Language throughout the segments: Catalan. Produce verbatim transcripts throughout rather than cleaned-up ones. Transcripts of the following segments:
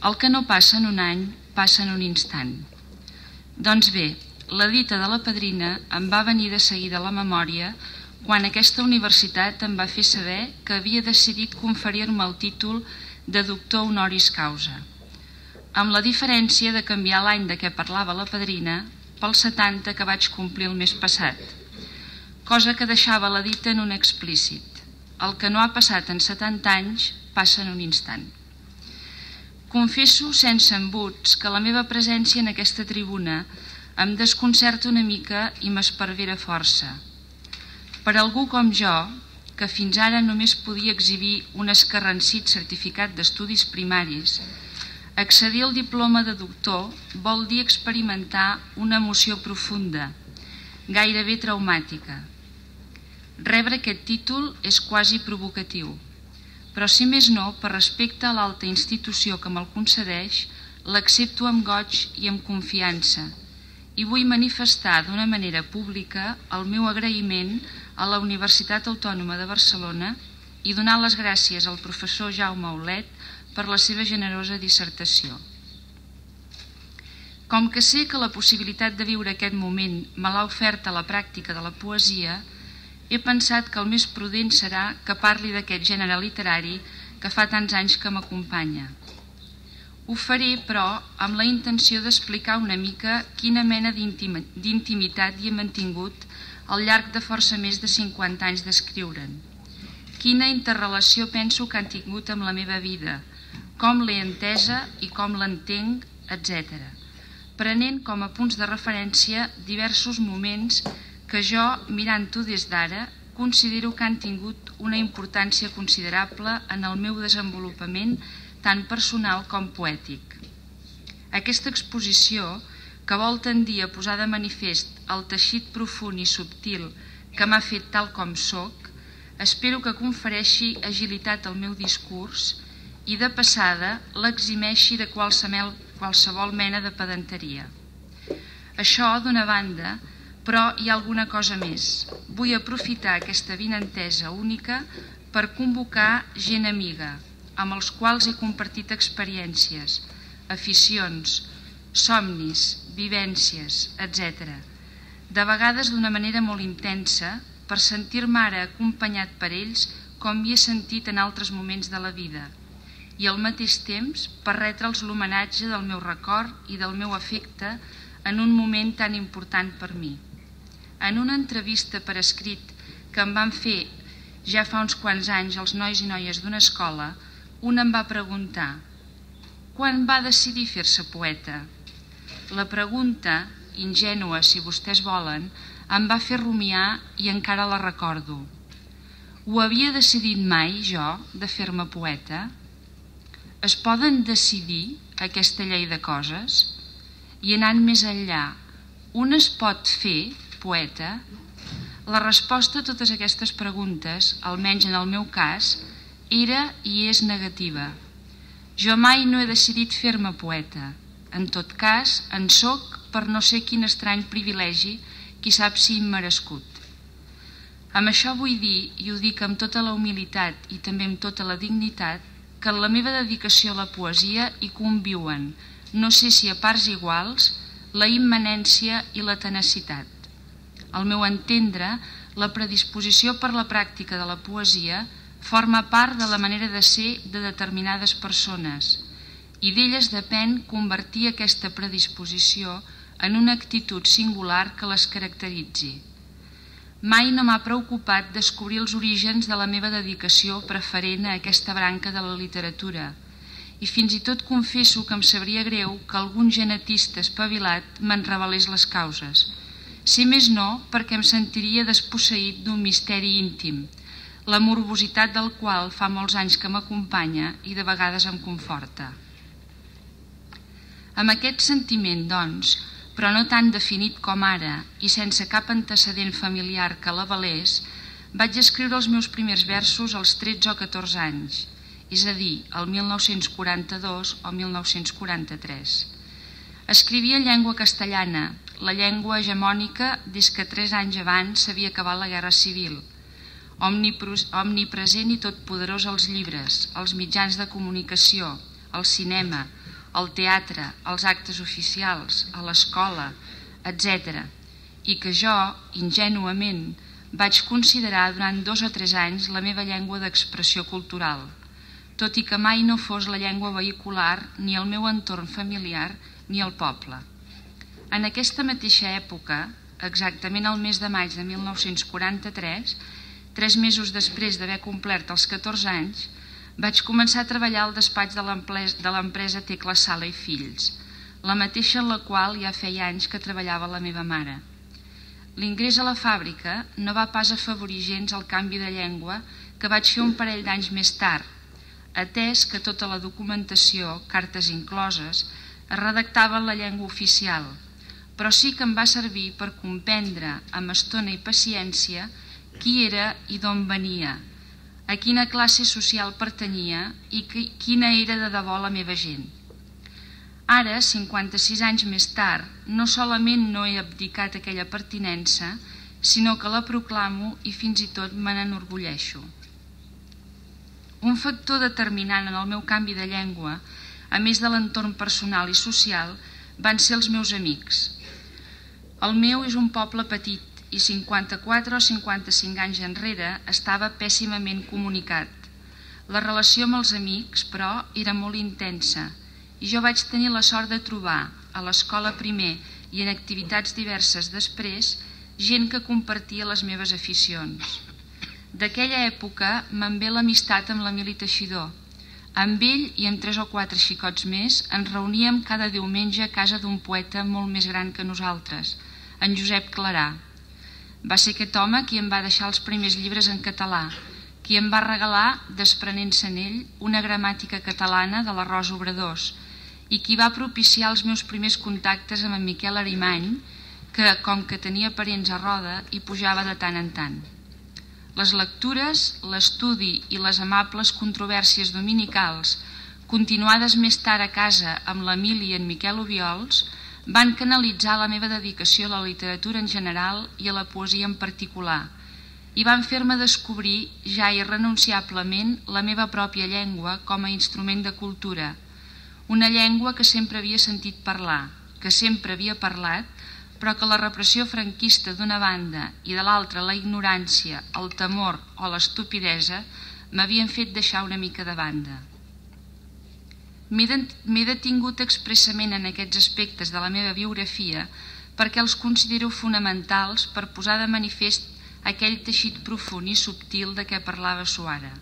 El que no passa en un any, passa en un instant. Doncs bé, la dita de la padrina em va venir de seguida a la memòria quan aquesta universitat em va fer saber que havia decidit conferir-me el títol de doctor honoris causa, amb la diferència de canviar l'any de què parlava la padrina pel setanta que vaig complir el mes passat, cosa que deixava la dita en un explícit. El que no ha passat en setanta anys passa en un instant. Confesso sense embuts que la meva presència en aquesta tribuna em desconcerta una mica i m'esparvera força. Per algú com jo, que fins ara només podia exhibir un escarransit certificat d'estudis primaris, accedir al diploma de doctor vol dir experimentar una emoció profunda, gairebé traumàtica. Rebre aquest títol és quasi provocatiu, però si més no, per respecte a l'alta institució que me'l concedeix, l'accepto amb goig i amb confiança i vull manifestar d'una manera pública el meu agraïment a la Universitat Autònoma de Barcelona i donar les gràcies al professor Jaume Aulet per la seva generosa dissertació. Com que sé que la possibilitat de viure aquest moment me l'ha oferta la pràctica de la poesia, he pensat que el més prudent serà que parli d'aquest gènere literari que fa tants anys que m'acompanya. Ho faré, però, amb la intenció d'explicar una mica quina mena d'intimitat hi he mantingut al llarg de força més de cinquanta anys d'escriure'n. Quina interrelació penso que han tingut amb la meva vida, com l'he entesa i com l'entenc, etcètera, prenent com a punts de referència diversos moments que jo, mirant-ho des d'ara, considero que han tingut una importància considerable en el meu desenvolupament tant personal com poètic. Aquesta exposició, que vol tendir a posar de manifest el teixit profund i subtil que m'ha fet tal com soc, espero que confereixi agilitat al meu discurs i de passada l'eximeixi de qualsevol, qualsevol mena de pedanteria. Això, d'una banda, però hi ha alguna cosa més. Vull aprofitar aquesta avinentesa única per convocar gent amiga, amb els quals he compartit experiències, aficions, somnis, vivències, etcètera. De vegades d'una manera molt intensa, per sentir-me ara acompanyat per ells com m'hi he sentit en altres moments de la vida, i al mateix temps per retre'ls l'homenatge del meu record i del meu afecte en un moment tan important per mi. En una entrevista per escrit que em van fer ja fa uns quants anys els nois i noies d'una escola, un em va preguntar: quan va decidir fer-se poeta? La pregunta, ingènua si vostès volen, em va fer rumiar i encara la recordo. Ho havia decidit mai, jo, de fer-me poeta? Es poden decidir aquesta llei de coses? I anant més enllà, un es pot fer poeta? La resposta a totes aquestes preguntes, almenys en el meu cas, era i és negativa. Jo mai no he decidit fer-me poeta. En tot cas, en soc per no sé quin estrany privilegi, qui sap si immerescut. Amb això vull dir, i ho dic amb tota la humilitat i també amb tota la dignitat, que en la meva dedicació a la poesia hi conviuen, no sé si a parts iguals, la immanència i la tenacitat. Al meu entendre, la predisposició per la pràctica de la poesia forma part de la manera de ser de determinades persones i d'elles depèn convertir aquesta predisposició en una actitud singular que les caracteritzi. Mai no m'ha preocupat descobrir els orígens de la meva dedicació preferent a aquesta branca de la literatura i fins i tot confesso que em sabria greu que algun genetista espavilat me'n revelés les causes. Si més no, perquè em sentiria desposseït d'un misteri íntim, la morbositat del qual fa molts anys que m'acompanya i de vegades em conforta. Amb aquest sentiment, doncs, però no tan definit com ara i sense cap antecedent familiar que l'avalés, vaig escriure els meus primers versos als tretze o catorze anys, és a dir, el mil nou-cents quaranta-dos o mil nou-cents quaranta-tres. Escrivia en llengua castellana, la llengua hegemònica des que tres anys abans s'havia acabat la Guerra Civil, omnipresent i totpoderós als llibres, als mitjans de comunicació, al cinema, al teatre, als actes oficials, a l'escola, etcètera, i que jo, ingènuament, vaig considerar durant dos o tres anys la meva llengua d'expressió cultural, tot i que mai no fos la llengua vehicular ni el meu entorn familiar ni el poble. En aquesta mateixa època, exactament el mes de maig de mil nou-cents quaranta-tres, tres mesos després d'haver complert els catorze anys, vaig començar a treballar al despatx de l'empresa Tecla Sala i Fills, la mateixa en la qual ja feia anys que treballava la meva mare. L'ingrés a la fàbrica no va pas afavorir gens el canvi de llengua que vaig fer un parell d'anys més tard, atès que tota la documentació, cartes incloses, es redactava en la llengua oficial, però sí que em va servir per comprendre amb estona i paciència qui era i d'on venia, a quina classe social pertanyia i quina era de debò la meva gent. Ara, cinquanta-sis anys més tard, no solament no he abdicat aquella pertinença, sinó que la proclamo i fins i tot me n'enorgulleixo. Un factor determinant en el meu canvi de llengua, a més de l'entorn personal i social, van ser els meus amics. El meu és un poble petit i cinquanta-quatre o cinquanta-cinc anys enrere estava pèssimament comunicat. La relació amb els amics, però, era molt intensa i jo vaig tenir la sort de trobar, a l'escola primer i en activitats diverses després, gent que compartia les meves aficions. D'aquella època me'n ve l'amistat amb l'Emili Teixidor. Amb ell i amb tres o quatre xicots més ens reuníem cada diumenge a casa d'un poeta molt més gran que nosaltres, en Josep Clarà. Va ser aquest home qui em va deixar els primers llibres en català, qui em va regalar, desprenent-se'n ell, una gramàtica catalana de la Rosa Obradors i qui va propiciar els meus primers contactes amb en Miquel Arimany, que, com que tenia parents a Roda, hi pujava de tant en tant. Les lectures, l'estudi i les amables controvèrsies dominicals, continuades més tard a casa amb l'Emili i en Miquel Obiols, van canalitzar la meva dedicació a la literatura en general i a la poesia en particular i van fer-me descobrir ja irrenunciablement la meva pròpia llengua com a instrument de cultura, una llengua que sempre havia sentit parlar, que sempre havia parlat, però que la repressió franquista d'una banda i de l'altra la ignorància, el temor o l'estupidesa m'havien fet deixar una mica de banda. M'he detingut expressament en aquests aspectes de la meva biografia perquè els considero fonamentals per posar de manifest aquell teixit profund i subtil de què parlava Suara.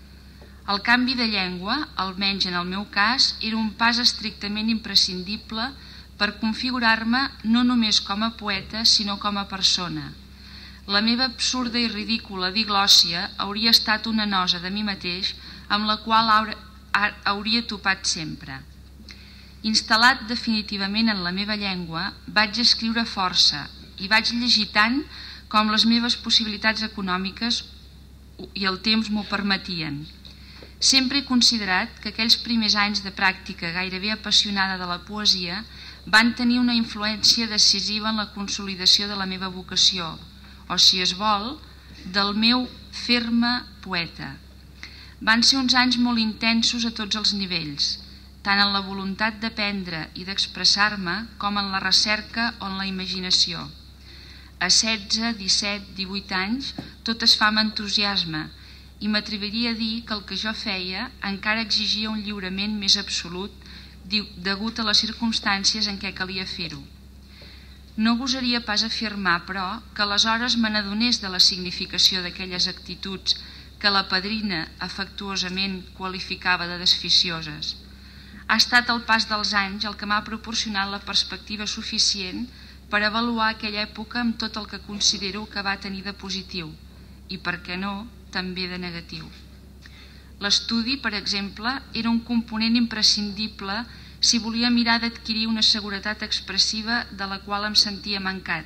El canvi de llengua, almenys en el meu cas, era un pas estrictament imprescindible per configurar-me no només com a poeta, sinó com a persona. La meva absurda i ridícula diglòssia hauria estat una nosa de mi mateix amb la qual hauria topat sempre. Instal·lat definitivament en la meva llengua, vaig escriure força i vaig llegir tant com les meves possibilitats econòmiques i el temps m'ho permetien. Sempre he considerat que aquells primers anys de pràctica gairebé apassionada de la poesia van tenir una influència decisiva en la consolidació de la meva vocació, o, si es vol, del meu fer-me poeta. Van ser uns anys molt intensos a tots els nivells, tant en la voluntat d'aprendre i d'expressar-me com en la recerca o en la imaginació. A setze, disset, divuit anys tot es fa amb entusiasme i m'atreviria a dir que el que jo feia encara exigia un lliurament més absolut degut a les circumstàncies en què calia fer-ho. No gosaria pas afirmar, però, que aleshores me n'adonés de la significació d'aquelles actituds que la padrina afectuosament qualificava de desficioses. Ha estat el pas dels anys el que m'ha proporcionat la perspectiva suficient per avaluar aquella època amb tot el que considero que va tenir de positiu i, per què no, també de negatiu. L'estudi, per exemple, era un component imprescindible si volia mirar d'adquirir una seguretat expressiva de la qual em sentia mancat.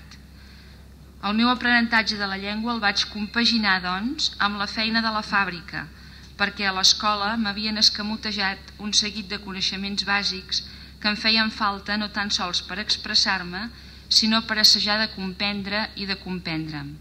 El meu aprenentatge de la llengua el vaig compaginar, doncs, amb la feina de la fàbrica, perquè a l'escola m'havien escamotejat un seguit de coneixements bàsics que em feien falta no tan sols per expressar-me, sinó per assajar de comprendre i de comprendre'm.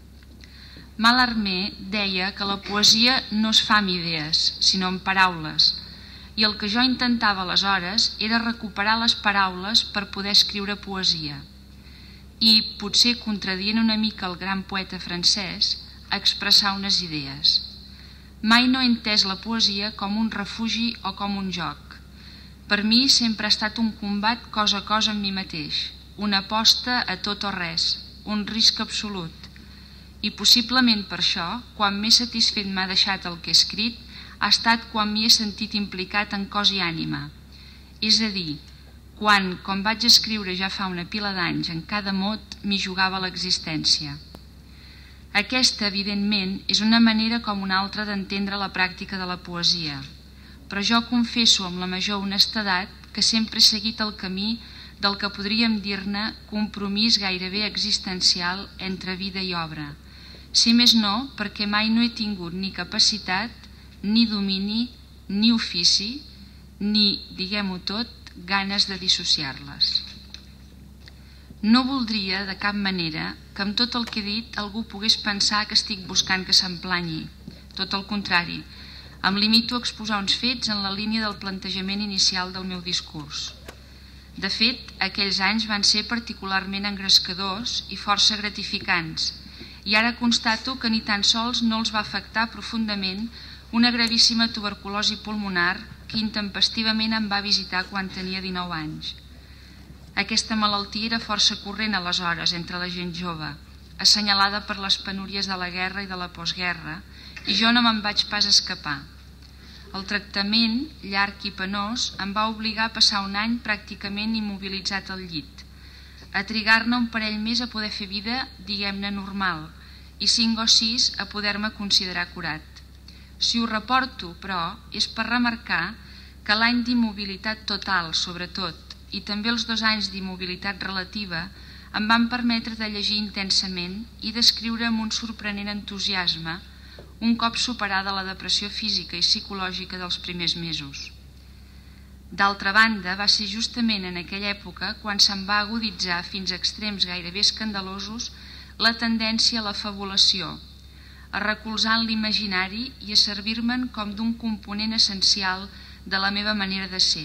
Mallarmé deia que la poesia no es fa amb idees, sinó amb paraules, i el que jo intentava aleshores era recuperar les paraules per poder escriure poesia. I, potser contradient una mica el gran poeta francès, expressar unes idees. Mai no he entès la poesia com un refugi o com un joc. Per mi sempre ha estat un combat cos a cos amb mi mateix, una aposta a tot o res, un risc absolut. I possiblement per això, quan més satisfet m'ha deixat el que he escrit, ha estat quan m'hi he sentit implicat en cos i ànima. És a dir, quan, com vaig escriure ja fa una pila d'anys, en cada mot m'hi jugava l'existència. Aquesta, evidentment, és una manera com una altra d'entendre la pràctica de la poesia, però jo confesso amb la major honestedat que sempre he seguit el camí del que podríem dir-ne compromís gairebé existencial entre vida i obra, si més no perquè mai no he tingut ni capacitat, ni domini, ni ofici, ni, diguem-ho tot, ganes de dissociar-les. No voldria, de cap manera, que amb tot el que he dit algú pogués pensar que estic buscant que s'emplanyi. Tot el contrari, em limito a exposar uns fets en la línia del plantejament inicial del meu discurs. De fet, aquells anys van ser particularment engrescadors i força gratificants, i ara constato que ni tan sols no els va afectar profundament una gravíssima tuberculosi pulmonar que intempestivament em va visitar quan tenia dinou anys. Aquesta malaltia era força corrent aleshores entre la gent jove, assenyalada per les penúries de la guerra i de la postguerra, i jo no me'n vaig pas escapar. El tractament, llarg i penós, em va obligar a passar un any pràcticament immobilitzat al llit, a trigar-ne un parell més a poder fer vida, diguem-ne, normal, i cinc o sis a poder-me considerar curat. Si ho reporto, però, és per remarcar que l'any d'immobilitat total, sobretot, i també els dos anys d'immobilitat relativa, em van permetre de llegir intensament i d'escriure amb un sorprenent entusiasme, un cop superada la depressió física i psicològica dels primers mesos. D'altra banda, va ser justament en aquella època quan se'm va aguditzar fins a extrems gairebé escandalosos la tendència a la fabulació, a recolzar en l'imaginari i a servir-me'n com d'un component essencial de la meva manera de ser.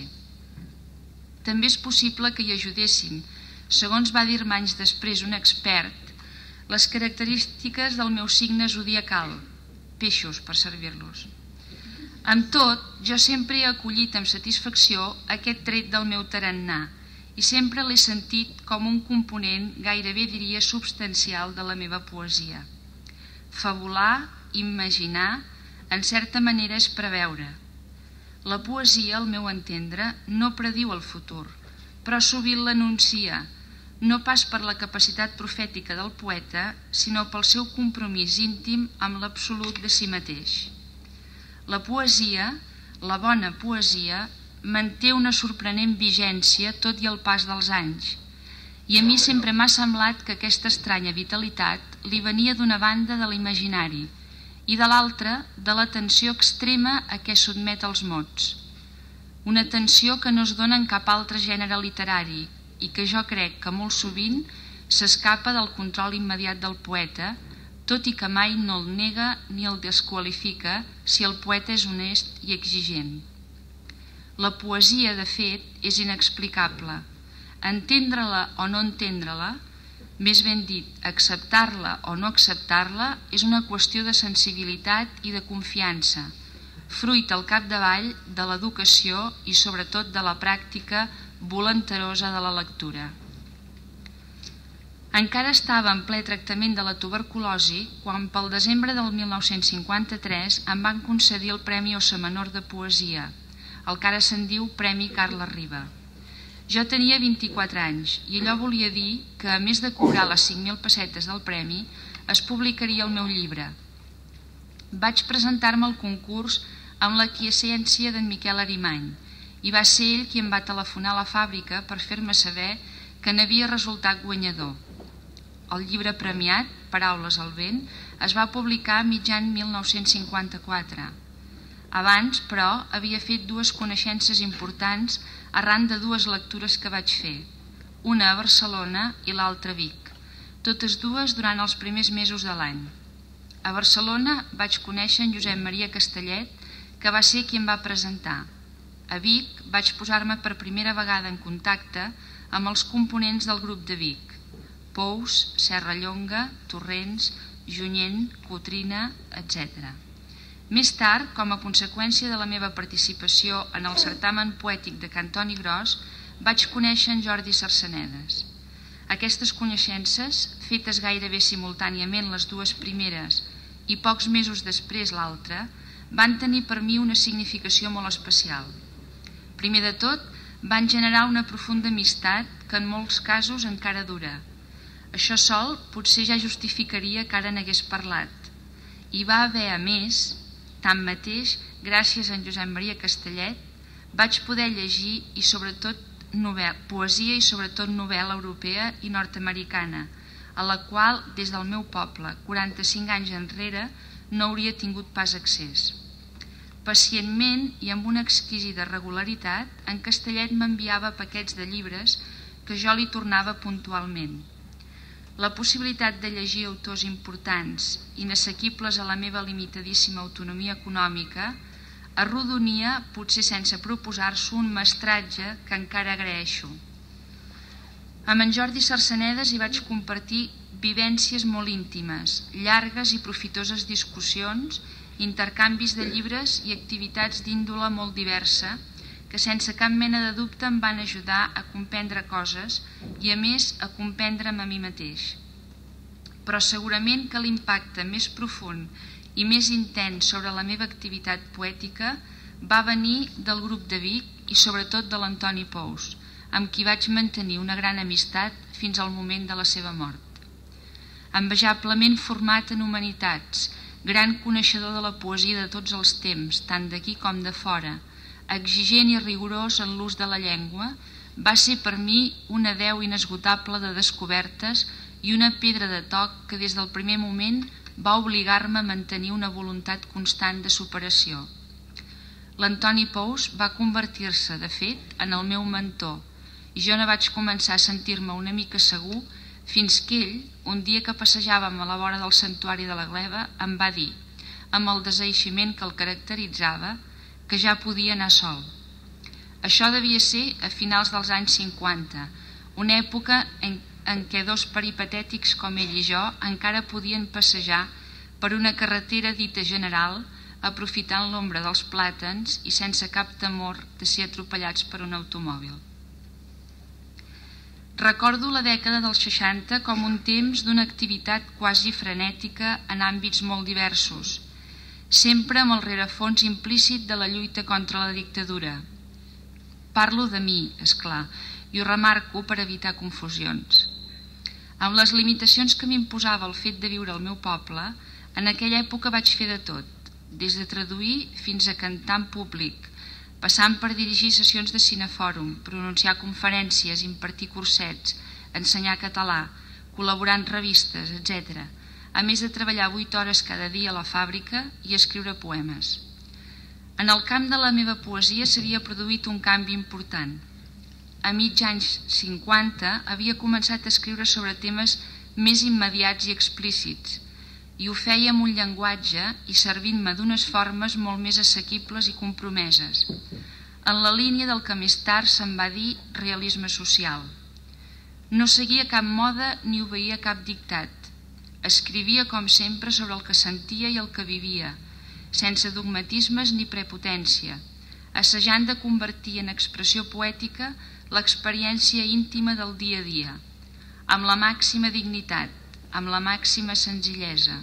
També és possible que hi ajudessin, segons va dir-me anys després un expert, les característiques del meu signe zodiacal, peixos per servir-los. Amb tot, jo sempre he acollit amb satisfacció aquest tret del meu tarannà i sempre l'he sentit com un component gairebé diria substancial de la meva poesia. Fabular, imaginar, en certa manera és preveure. La poesia, al meu entendre, no prediu el futur, però sovint l'anuncia, no pas per la capacitat profètica del poeta, sinó pel seu compromís íntim amb l'absolut de si mateix. La poesia, la bona poesia, manté una sorprenent vigència tot i el pas dels anys, i a mi sempre m'ha semblat que aquesta estranya vitalitat li venia d'una banda de l'imaginari i de l'altra de la tensió extrema a què sotmet els mots. Una tensió que no es dona en cap altre gènere literari i que jo crec que molt sovint s'escapa del control immediat del poeta, tot i que mai no el nega ni el desqualifica si el poeta és honest i exigent. La poesia, de fet, és inexplicable. Entendre-la o no entendre-la, més ben dit, acceptar-la o no acceptar-la, és una qüestió de sensibilitat i de confiança, fruit al capdavall de l'educació i sobretot de la pràctica volenterosa de la lectura. Encara estava en ple tractament de la tuberculosi quan pel desembre del mil nou-cents cinquanta-tres em van concedir el Premi Óssa Menor de Poesia, el que ara se'n diu Premi Carles Riba. Jo tenia vint-i-quatre anys i allò volia dir que, a més de cobrar les cinc mil pessetes del premi, es publicaria el meu llibre. Vaig presentar-me al concurs amb la quiescència d'en Miquel Arimany i va ser ell qui em va telefonar a la fàbrica per fer-me saber que n'havia resultat guanyador. El llibre premiat, Paraules al vent, es va publicar mitjan mil nou-cents cinquanta-quatre. Abans, però, havia fet dues coneixences importants arran de dues lectures que vaig fer, una a Barcelona i l'altra a Vic, totes dues durant els primers mesos de l'any. A Barcelona vaig conèixer en Josep Maria Castellet, que va ser qui em va presentar. A Vic vaig posar-me per primera vegada en contacte amb els components del grup de Vic: Pous, Serrallonga, Torrents, Junyent, Cotrina, etcètera. Més tard, com a conseqüència de la meva participació en el certamen poètic de Cantoni Gros, vaig conèixer en Jordi Sarsenedes. Aquestes coneixences, fetes gairebé simultàniament les dues primeres i pocs mesos després l'altra, van tenir per mi una significació molt especial. Primer de tot, van generar una profunda amistat que en molts casos encara dura. Això sol potser ja justificaria que ara n'hagués parlat. Hi va haver, a més, tanmateix, gràcies a en Josep Maria Castellet, vaig poder llegir i sobretot novel·la, poesia i sobretot novel·la europea i nord-americana, a la qual, des del meu poble, quaranta-cinc anys enrere, no hauria tingut pas accés. Pacientment i amb una exquisida regularitat, en Castellet m'enviava paquets de llibres que jo li tornava puntualment. La possibilitat de llegir autors importants, inassequibles a la meva limitadíssima autonomia econòmica, arrodonia, potser sense proposar-s'ho, un mestratge que encara agraeixo. Amb en Jordi Sarsenedes hi vaig compartir vivències molt íntimes, llargues i profitoses discussions, intercanvis de llibres i activitats d'índole molt diversa, que sense cap mena de dubte em van ajudar a comprendre coses i a més a comprendre'm a mi mateix. Però segurament que l'impacte més profund i més intens sobre la meva activitat poètica va venir del grup de Vic i sobretot de l'Antoni Pous, amb qui vaig mantenir una gran amistat fins al moment de la seva mort. Envejablement format en humanitats, gran coneixedor de la poesia de tots els temps, tant d'aquí com de fora, exigent i rigorós en l'ús de la llengua, va ser per mi una deu inesgotable de descobertes i una pedra de toc que des del primer moment va obligar-me a mantenir una voluntat constant de superació. L'Antoni Pous va convertir-se, de fet, en el meu mentor i jo no vaig començar a sentir-me una mica segur fins que ell, un dia que passejàvem a la vora del santuari de la Gleva, em va dir, amb el desaeiximent que el caracteritzava, que ja podia anar sol. Això devia ser a finals dels anys cinquanta, una època en, en què dos peripatètics com ell i jo encara podien passejar per una carretera dita general, aprofitant l'ombra dels plàtans i sense cap temor de ser atropellats per un automòbil. Recordo la dècada dels seixanta com un temps d'una activitat quasi frenètica en àmbits molt diversos, sempre amb el rerefons implícit de la lluita contra la dictadura. Parlo de mi, és clar, i ho remarco per evitar confusions. Amb les limitacions que m'imposava el fet de viure al meu poble, en aquella època vaig fer de tot, des de traduir fins a cantar en públic, passant per dirigir sessions de cinefòrum, pronunciar conferències, impartir cursets, ensenyar català, col·laborar en revistes, etcètera, a més de treballar vuit hores cada dia a la fàbrica i escriure poemes. En el camp de la meva poesia s'havia produït un canvi important. A mig anys cinquanta havia començat a escriure sobre temes més immediats i explícits, i ho feia amb un llenguatge i servint-me d'unes formes molt més assequibles i compromeses, en la línia del que més tard se'n va dir realisme social. No seguia cap moda ni obeïa cap dictat. Escrivia, com sempre, sobre el que sentia i el que vivia, sense dogmatismes ni prepotència, assajant de convertir en expressió poètica l'experiència íntima del dia a dia, amb la màxima dignitat, amb la màxima senzillesa.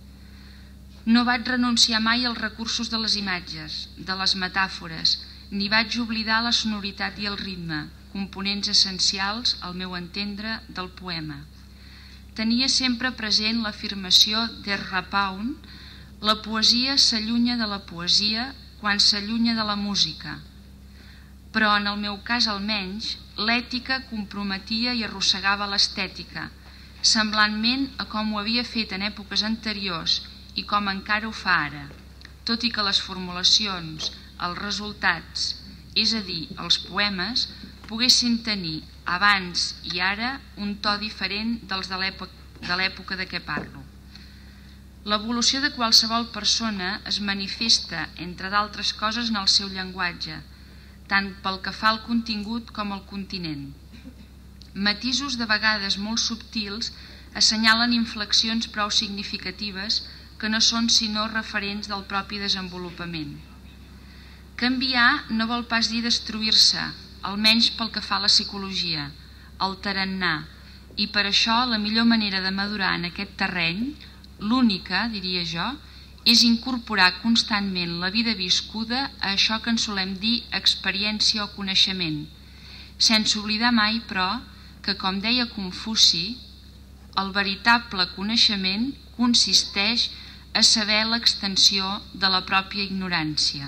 No vaig renunciar mai als recursos de les imatges, de les metàfores, ni vaig oblidar la sonoritat i el ritme, components essencials, al meu entendre, del poema. Tenia sempre present l'afirmació d'Ezra Pound: la poesia s'allunya de la poesia quan s'allunya de la música. Però en el meu cas almenys, l'ètica comprometia i arrossegava l'estètica, semblantment a com ho havia fet en èpoques anteriors i com encara ho fa ara, tot i que les formulacions, els resultats, és a dir, els poemes, poguessin tenir abans i ara un to diferent dels de l'època de què parlo. L'evolució de qualsevol persona es manifesta, entre d'altres coses, en el seu llenguatge, tant pel que fa al contingut com al continent. Matisos de vegades molt subtils assenyalen inflexions prou significatives que no són sinó referents del propi desenvolupament. Canviar no vol pas dir destruir-se, almenys pel que fa a la psicologia, el tarannà, i per això la millor manera de madurar en aquest terreny, l'única, diria jo, és incorporar constantment la vida viscuda a això que en solem dir experiència o coneixement, sense oblidar mai, però, que, com deia Confuci, el veritable coneixement consisteix a saber l'extensió de la pròpia ignorància.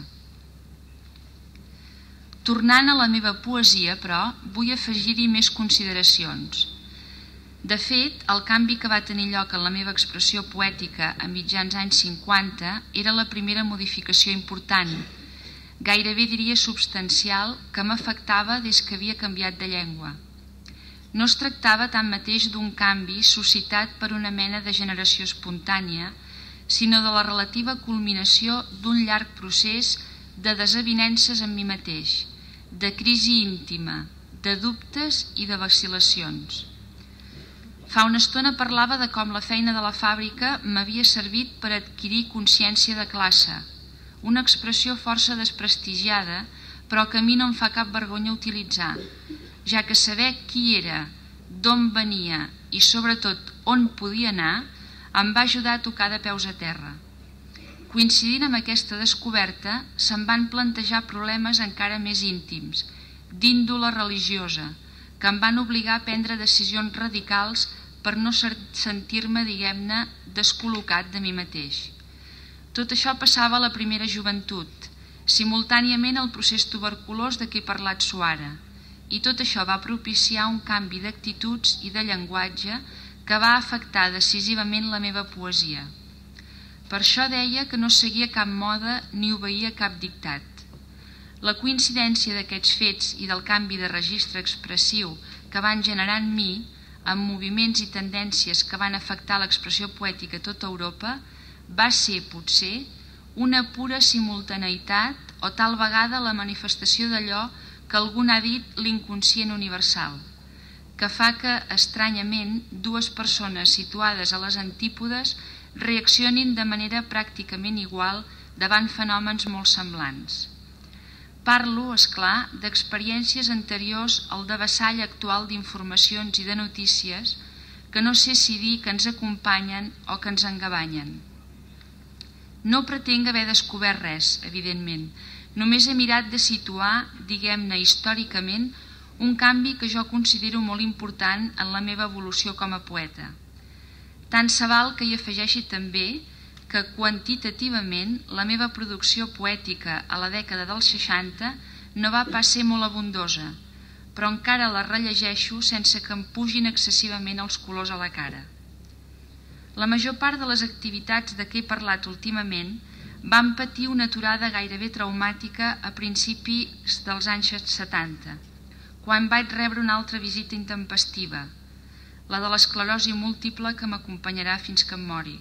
Tornant a la meva poesia, però, vull afegir-hi més consideracions. De fet, el canvi que va tenir lloc en la meva expressió poètica a mitjans anys cinquanta era la primera modificació important, gairebé diria substancial, que m'afectava des que havia canviat de llengua. No es tractava tanmateix d'un canvi suscitat per una mena de generació espontània, sinó de la relativa culminació d'un llarg procés de desavinences amb mi mateix, de crisi íntima, de dubtes i de vacil·lacions. Fa una estona parlava de com la feina de la fàbrica m'havia servit per adquirir consciència de classe, una expressió força desprestigiada, però que a mi no em fa cap vergonya utilitzar, ja que saber qui era, d'on venia i sobretot on podia anar, em va ajudar a tocar de peus a terra. Coincidint amb aquesta descoberta, se'm van plantejar problemes encara més íntims, d'índole religiosa, que em van obligar a prendre decisions radicals per no sentir-me, diguem-ne, descol·locat de mi mateix. Tot això passava a la primera joventut, simultàniament al procés tuberculós de què he parlat suara, i tot això va propiciar un canvi d'actituds i de llenguatge que va afectar decisivament la meva poesia. Per això deia que no seguia cap moda ni obeïa cap dictat. La coincidència d'aquests fets i del canvi de registre expressiu que van generar en mi, amb moviments i tendències que van afectar l'expressió poètica a tota Europa, va ser, potser, una pura simultaneïtat o tal vegada la manifestació d'allò que algú n'ha dit l'inconscient universal, que fa que, estranyament, dues persones situades a les antípodes reaccionin de manera pràcticament igual davant fenòmens molt semblants. Parlo, és clar, d'experiències anteriors al devessall actual d'informacions i de notícies que no sé si dir que ens acompanyen o que ens engabanyen. No pretenc haver descobert res, evidentment, només he mirat de situar, diguem-ne històricament, un canvi que jo considero molt important en la meva evolució com a poeta. Tant se val que hi afegeixi també que quantitativament la meva producció poètica a la dècada dels seixanta no va pas ser molt abundosa, però encara la rellegeixo sense que em pugin excessivament els colors a la cara. La major part de les activitats de què he parlat últimament van patir una aturada gairebé traumàtica a principis dels anys setanta, quan vaig rebre una altra visita intempestiva, la de l'esclerosi múltiple que m'acompanyarà fins que em mori.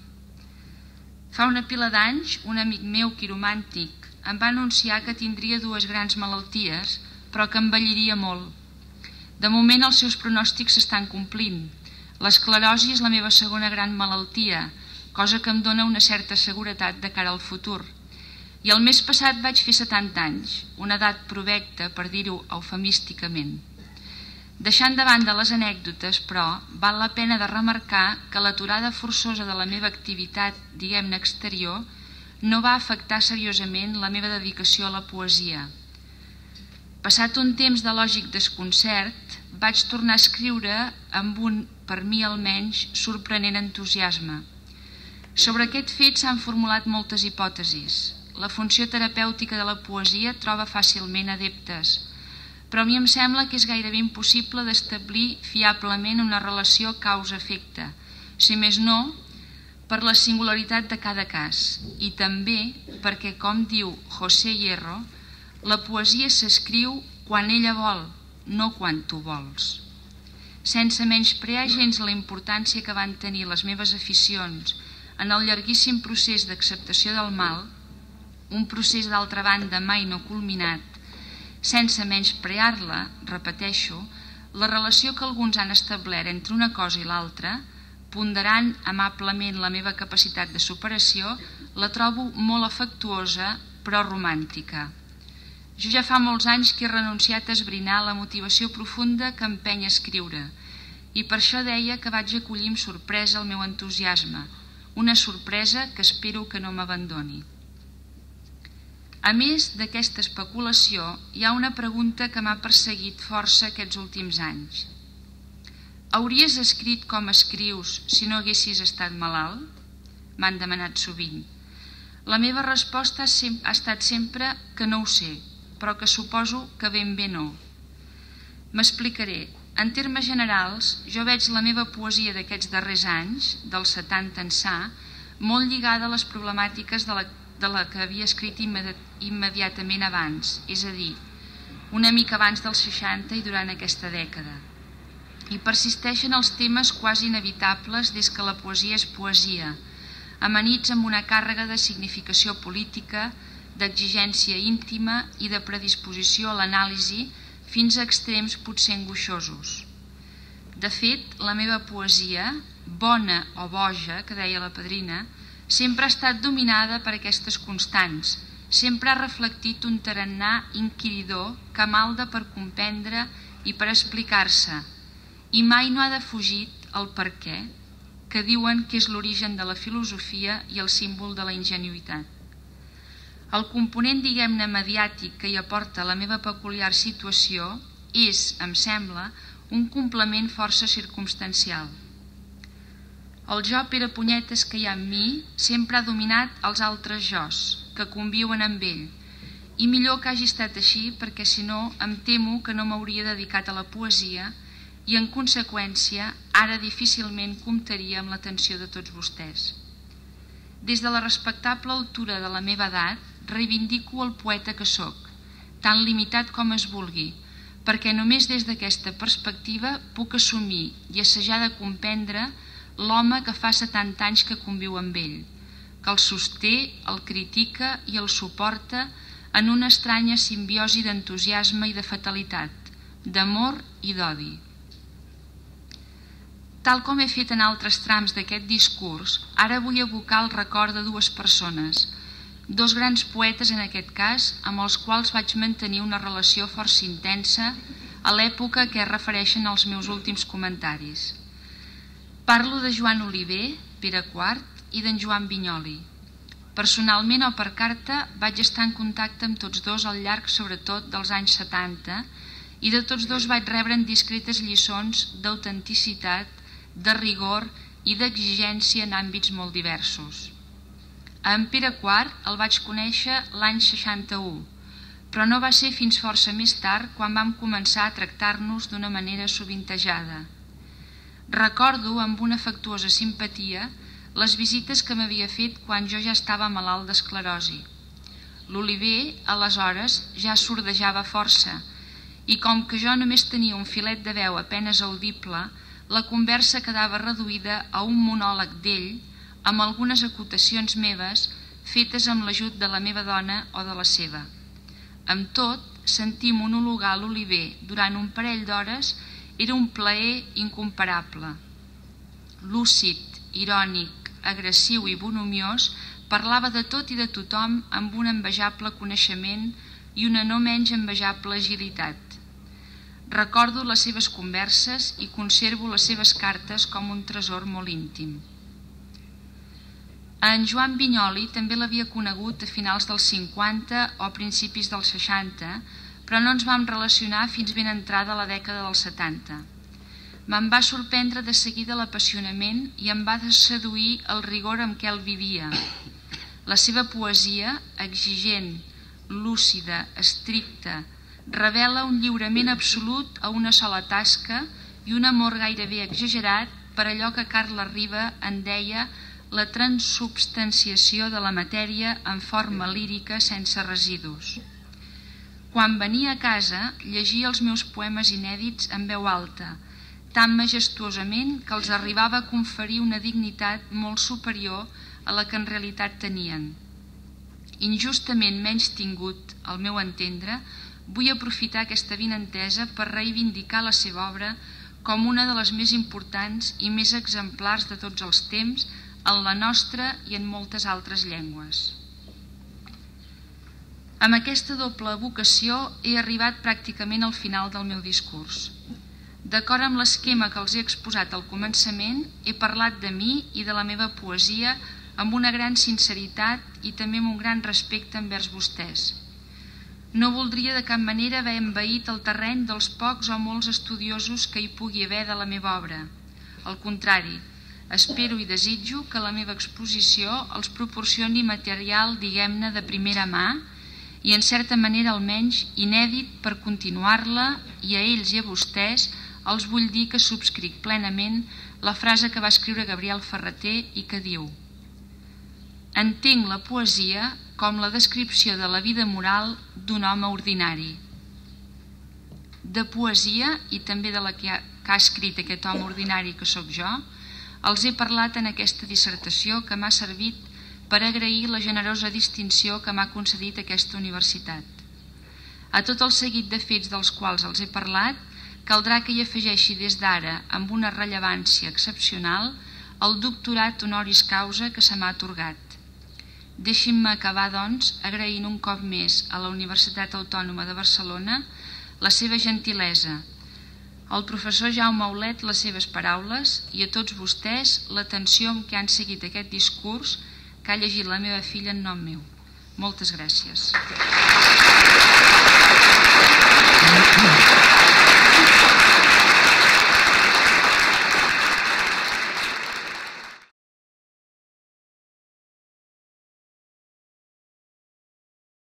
Fa una pila d'anys, un amic meu quiromàntic em va anunciar que tindria dues grans malalties, però que envelliria molt. De moment els seus pronòstics s'estan complint. L'esclerosi és la meva segona gran malaltia, cosa que em dona una certa seguretat de cara al futur. I el mes passat vaig fer setanta anys, una edat provecta, per dir-ho eufemísticament. Deixant de banda les anècdotes, però, val la pena de remarcar que l'aturada forçosa de la meva activitat, diguem-ne exterior, no va afectar seriosament la meva dedicació a la poesia. Passat un temps de lògic desconcert, vaig tornar a escriure amb un, per mi almenys, sorprenent entusiasme. Sobre aquest fet s'han formulat moltes hipòtesis. La funció terapèutica de la poesia troba fàcilment adeptes, però a mi em sembla que és gairebé impossible d'establir fiablement una relació causa-efecte, si més no, per la singularitat de cada cas, i també perquè, com diu José Hierro, la poesia s'escriu quan ella vol, no quan tu vols. Sense menysprear gens la importància que van tenir les meves aficions en el llarguíssim procés d'acceptació del mal, un procés d'altra banda mai no culminat, sense menysprear-la, repeteixo, la relació que alguns han establert entre una cosa i l'altra, ponderant amablement la meva capacitat de superació, la trobo molt afectuosa però romàntica. Jo ja fa molts anys que he renunciat a esbrinar la motivació profunda que empeny a escriure i per això deia que vaig acollir amb sorpresa el meu entusiasme, una sorpresa que espero que no m'abandoni. A més d'aquesta especulació, hi ha una pregunta que m'ha perseguit força aquests últims anys. Hauries escrit com escrius si no haguessis estat malalt? M'han demanat sovint. La meva resposta ha estat sempre que no ho sé, però que suposo que ben bé no. M'explicaré. En termes generals, jo veig la meva poesia d'aquests darrers anys, dels setanta ençà, molt lligada a les problemàtiques de la, de la que havia escrit immediatament abans, és a dir, una mica abans dels seixanta i durant aquesta dècada. I persisteixen els temes quasi inevitables des que la poesia és poesia, amanits amb una càrrega de significació política, d'exigència íntima i de predisposició a l'anàlisi fins a extrems potser angoixosos. De fet, la meva poesia, bona o boja, que deia la padrina, sempre ha estat dominada per aquestes constants, sempre ha reflectit un tarannà inquiridor que malda per comprendre i per explicar-se, i mai no ha defugit el per què, que diuen que és l'origen de la filosofia i el símbol de la ingenuïtat. El component, diguem-ne, mediàtic que hi aporta la meva peculiar situació és, em sembla, un complement força circumstancial. El jo Pere Punyetes que hi ha en mi sempre ha dominat els altres jos, que conviuen amb ell, i millor que hagi estat així perquè si no em temo que no m'hauria dedicat a la poesia i en conseqüència ara difícilment comptaria amb l'atenció de tots vostès. Des de la respectable altura de la meva edat, reivindico el poeta que sóc, tan limitat com es vulgui, perquè només des d'aquesta perspectiva puc assumir i assajar de comprendre l'home que fa setanta anys que conviu amb ell, que el sosté, el critica i el suporta en una estranya simbiosi d'entusiasme i de fatalitat, d'amor i d'odi. Tal com he fet en altres trams d'aquest discurs, ara vull evocar el record de dues persones, dos grans poetes en aquest cas, amb els quals vaig mantenir una relació força intensa a l'època a què es refereixen els meus últims comentaris. Parlo de Joan Oliver, Pere quart, i d'en Joan Vinyoli. Personalment o per carta vaig estar en contacte amb tots dos al llarg sobretot dels anys setanta i de tots dos vaig rebre discretes lliçons d'autenticitat, de rigor i d'exigència en àmbits molt diversos. A en Pere quart el vaig conèixer l'any seixanta-u, però no va ser fins força més tard quan vam començar a tractar-nos d'una manera sovintejada. Recordo amb una afectuosa simpatia les visites que m'havia fet quan jo ja estava malalt d'esclerosi. L'Oliver, aleshores, ja sordejava força i com que jo només tenia un filet de veu apenes audible, la conversa quedava reduïda a un monòleg d'ell amb algunes acotacions meves fetes amb l'ajut de la meva dona o de la seva. Amb tot, sentir monologar l'Oliver durant un parell d'hores era un plaer incomparable. Lúcid, irònic, agressiu i bonomiós, parlava de tot i de tothom amb un envejable coneixement i una no menys envejable agilitat. Recordo les seves converses i conservo les seves cartes com un tresor molt íntim. A en Joan Vinyoli també l'havia conegut a finals dels cinquanta o principis dels seixanta, però no ens vam relacionar fins ben entrada la dècada dels setanta. Me'n va sorprendre de seguida l'apassionament i em va seduir el rigor amb què el vivia. La seva poesia, exigent, lúcida, estricta, revela un lliurament absolut a una sola tasca i un amor gairebé exagerat per allò que Carles Riba en deia la transubstanciació de la matèria en forma lírica sense residus. Quan venia a casa, llegia els meus poemes inèdits en veu alta, tan majestuosament que els arribava a conferir una dignitat molt superior a la que en realitat tenien. Injustament menys tingut, al meu entendre, vull aprofitar aquesta avinentesa per reivindicar la seva obra com una de les més importants i més exemplars de tots els temps en la nostra i en moltes altres llengües. Amb aquesta doble vocació he arribat pràcticament al final del meu discurs. D'acord amb l'esquema que els he exposat al començament, he parlat de mi i de la meva poesia amb una gran sinceritat i també amb un gran respecte envers vostès. No voldria de cap manera haver envaït el terreny dels pocs o molts estudiosos que hi pugui haver de la meva obra. Al contrari, espero i desitjo que la meva exposició els proporcioni material, diguem-ne, de primera mà i en certa manera almenys inèdit per continuar-la, i a ells i a vostès els vull dir que subscric plenament la frase que va escriure Gabriel Ferrater i que diu: «Entenc la poesia com la descripció de la vida moral d'un home ordinari». De poesia, i també de la que ha, que ha escrit aquest home ordinari que sóc jo, els he parlat en aquesta dissertació que m'ha servit per agrair la generosa distinció que m'ha concedit aquesta universitat. A tot el seguit de fets dels quals els he parlat, caldrà que hi afegeixi des d'ara, amb una rellevància excepcional, el doctorat honoris causa que se m'ha atorgat. Deixin-me acabar, doncs, agraint un cop més a la Universitat Autònoma de Barcelona la seva gentilesa, al professor Jaume Aulet les seves paraules i a tots vostès l'atenció amb què han seguit aquest discurs que ha llegit la meva filla en nom meu. Moltes gràcies.